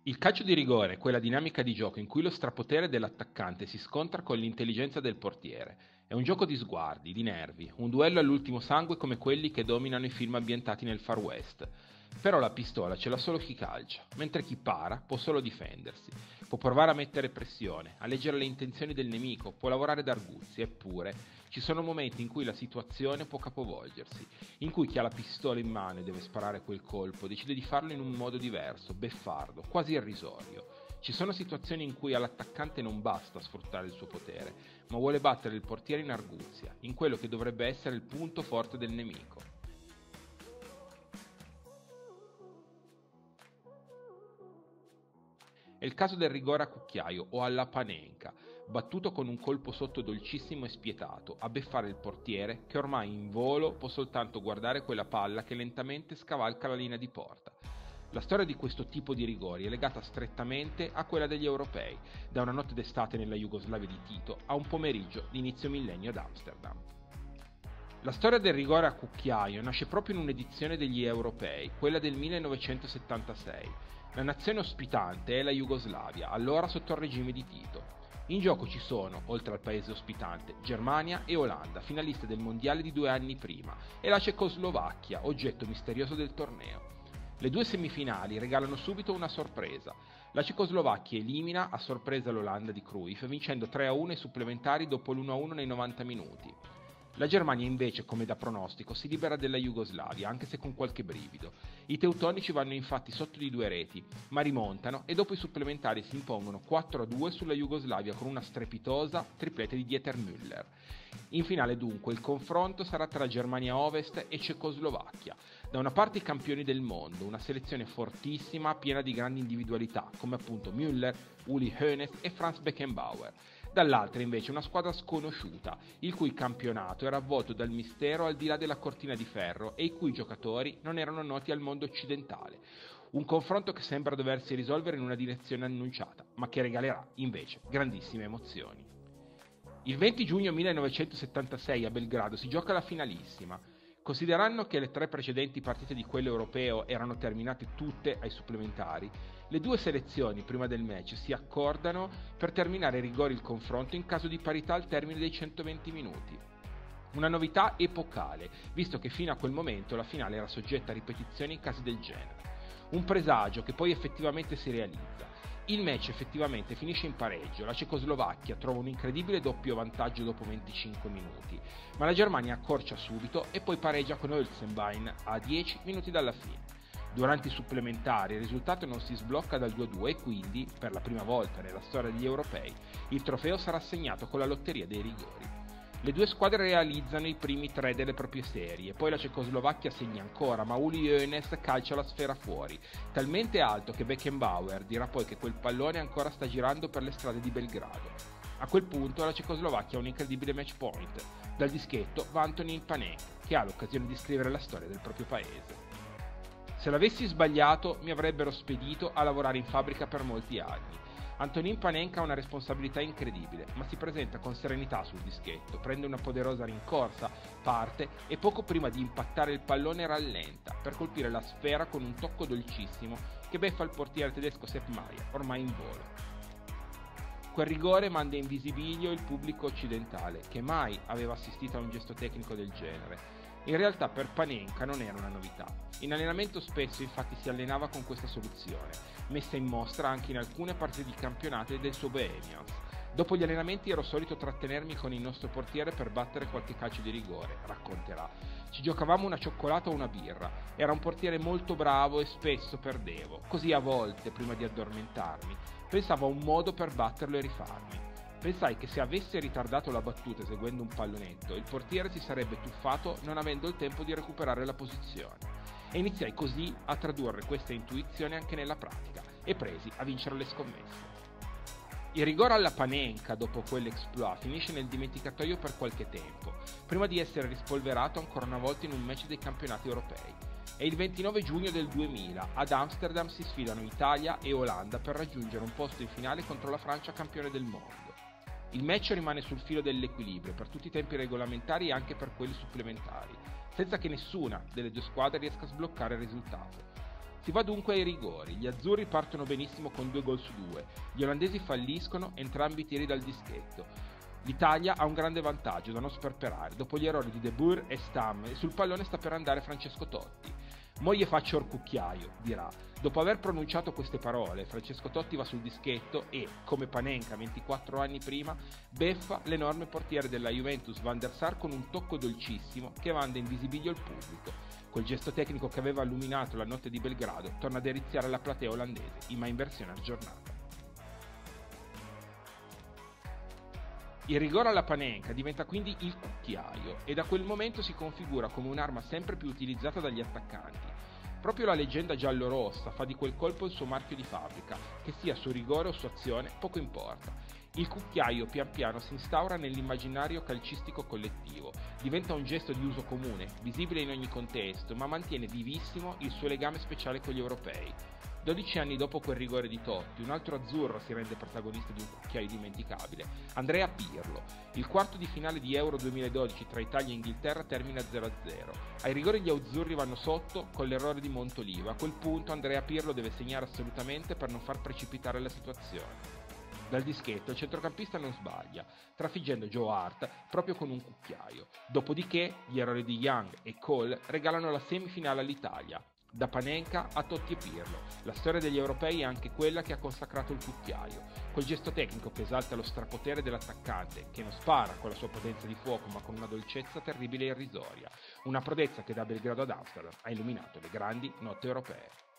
Il calcio di rigore è quella dinamica di gioco in cui lo strapotere dell'attaccante si scontra con l'intelligenza del portiere. È un gioco di sguardi, di nervi, un duello all'ultimo sangue come quelli che dominano i film ambientati nel Far West. Però la pistola ce l'ha solo chi calcia, mentre chi para può solo difendersi. Può provare a mettere pressione, a leggere le intenzioni del nemico, può lavorare d'arguzia, eppure ci sono momenti in cui la situazione può capovolgersi, in cui chi ha la pistola in mano e deve sparare quel colpo decide di farlo in un modo diverso, beffardo, quasi irrisorio. Ci sono situazioni in cui all'attaccante non basta sfruttare il suo potere, ma vuole battere il portiere in arguzia, in quello che dovrebbe essere il punto forte del nemico. È il caso del rigore a cucchiaio o alla panenka, battuto con un colpo sotto dolcissimo e spietato, a beffare il portiere che ormai in volo può soltanto guardare quella palla che lentamente scavalca la linea di porta. La storia di questo tipo di rigori è legata strettamente a quella degli europei, da una notte d'estate nella Jugoslavia di Tito a un pomeriggio di inizio millennio ad Amsterdam. La storia del rigore a cucchiaio nasce proprio in un'edizione degli europei, quella del 1976. La nazione ospitante è la Jugoslavia, allora sotto il regime di Tito. In gioco ci sono, oltre al paese ospitante, Germania e Olanda, finaliste del mondiale di 2 anni prima, e la Cecoslovacchia, oggetto misterioso del torneo. Le due semifinali regalano subito una sorpresa. La Cecoslovacchia elimina a sorpresa l'Olanda di Cruyff, vincendo 3-1 ai supplementari dopo l'1-1 nei 90 minuti. La Germania invece, come da pronostico, si libera della Jugoslavia, anche se con qualche brivido. I teutonici vanno infatti sotto di 2 reti, ma rimontano e dopo i supplementari si impongono 4-2 sulla Jugoslavia con una strepitosa triplete di Dieter Müller. In finale dunque il confronto sarà tra Germania Ovest e Cecoslovacchia. Da una parte i campioni del mondo, una selezione fortissima, piena di grandi individualità, come appunto Müller, Uli Hoeneß e Franz Beckenbauer. Dall'altra invece una squadra sconosciuta, il cui campionato era avvolto dal mistero al di là della cortina di ferro e i cui giocatori non erano noti al mondo occidentale. Un confronto che sembra doversi risolvere in una direzione annunciata, ma che regalerà invece grandissime emozioni. Il 20 giugno 1976 a Belgrado si gioca la finalissima. Considerando che le 3 precedenti partite di quello europeo erano terminate tutte ai supplementari, le due selezioni prima del match si accordano per terminare ai rigori il confronto in caso di parità al termine dei 120 minuti. Una novità epocale, visto che fino a quel momento la finale era soggetta a ripetizioni in casi del genere. Un presagio che poi effettivamente si realizza. Il match effettivamente finisce in pareggio, la Cecoslovacchia trova un incredibile doppio vantaggio dopo 25 minuti, ma la Germania accorcia subito e poi pareggia con Hölzenbein a 10 minuti dalla fine. Durante i supplementari il risultato non si sblocca dal 2-2 e quindi, per la prima volta nella storia degli europei, il trofeo sarà assegnato con la lotteria dei rigori. Le due squadre realizzano i primi 3 delle proprie serie, poi la Cecoslovacchia segna ancora, ma Uli Hoeneß calcia la sfera fuori, talmente alto che Beckenbauer dirà poi che quel pallone ancora sta girando per le strade di Belgrado. A quel punto la Cecoslovacchia ha un incredibile match point. Dal dischetto va Antonin Panenka, che ha l'occasione di scrivere la storia del proprio paese. Se l'avessi sbagliato mi avrebbero spedito a lavorare in fabbrica per molti anni. Antonin Panenka ha una responsabilità incredibile, ma si presenta con serenità sul dischetto, prende una poderosa rincorsa, parte e poco prima di impattare il pallone rallenta per colpire la sfera con un tocco dolcissimo che beffa il portiere tedesco Sepp Maier, ormai in volo. Quel rigore manda in visibilio il pubblico occidentale, che mai aveva assistito a un gesto tecnico del genere. In realtà per Panenka non era una novità. In allenamento spesso infatti si allenava con questa soluzione, messa in mostra anche in alcune partite di campionato del suo Bohemians. Dopo gli allenamenti ero solito trattenermi con il nostro portiere per battere qualche calcio di rigore, racconterà. Ci giocavamo una cioccolata o una birra. Era un portiere molto bravo e spesso perdevo. Così a volte, prima di addormentarmi, pensavo a un modo per batterlo e rifarmi. Pensai che se avesse ritardato la battuta eseguendo un pallonetto, il portiere si sarebbe tuffato non avendo il tempo di recuperare la posizione. E iniziai così a tradurre questa intuizione anche nella pratica e presi a vincere le scommesse. Il rigore alla Panenka dopo quell'exploit finisce nel dimenticatoio per qualche tempo, prima di essere rispolverato ancora una volta in un match dei campionati europei. E il 29 giugno del 2000 ad Amsterdam si sfidano Italia e Olanda per raggiungere un posto in finale contro la Francia campione del mondo. Il match rimane sul filo dell'equilibrio per tutti i tempi regolamentari e anche per quelli supplementari, senza che nessuna delle due squadre riesca a sbloccare il risultato. Si va dunque ai rigori, gli azzurri partono benissimo con 2-2, gli olandesi falliscono entrambi i tiri dal dischetto. L'Italia ha un grande vantaggio da non sperperare, dopo gli errori di De Boer e Stam, sul pallone sta per andare Francesco Totti. Mo gli faccio il cucchiaio, dirà. Dopo aver pronunciato queste parole, Francesco Totti va sul dischetto e, come Panenka 24 anni prima, beffa l'enorme portiere della Juventus Van der Sar con un tocco dolcissimo che manda in visibilio il pubblico. Quel gesto tecnico che aveva illuminato la notte di Belgrado torna a deliziare la platea olandese, ma in versione aggiornata. Il rigore alla Panenka diventa quindi il cucchiaio e da quel momento si configura come un'arma sempre più utilizzata dagli attaccanti. Proprio la leggenda giallorossa fa di quel colpo il suo marchio di fabbrica, che sia su rigore o su azione, poco importa. Il cucchiaio pian piano si instaura nell'immaginario calcistico collettivo, diventa un gesto di uso comune, visibile in ogni contesto, ma mantiene vivissimo il suo legame speciale con gli europei. 12 anni dopo quel rigore di Totti, un altro azzurro si rende protagonista di un cucchiaio dimenticabile, Andrea Pirlo. Il quarto di finale di Euro 2012 tra Italia e Inghilterra termina 0-0. Ai rigori gli azzurri vanno sotto con l'errore di Montolivo. A quel punto Andrea Pirlo deve segnare assolutamente per non far precipitare la situazione. Dal dischetto il centrocampista non sbaglia, trafiggendo Joe Hart proprio con un cucchiaio. Dopodiché gli errori di Young e Cole regalano la semifinale all'Italia. Da Panenka a Totti e Pirlo, la storia degli europei è anche quella che ha consacrato il cucchiaio, quel gesto tecnico che esalta lo strapotere dell'attaccante, che non spara con la sua potenza di fuoco ma con una dolcezza terribile e irrisoria, una prodezza che da Belgrado ad Amsterdam ha illuminato le grandi notti europee.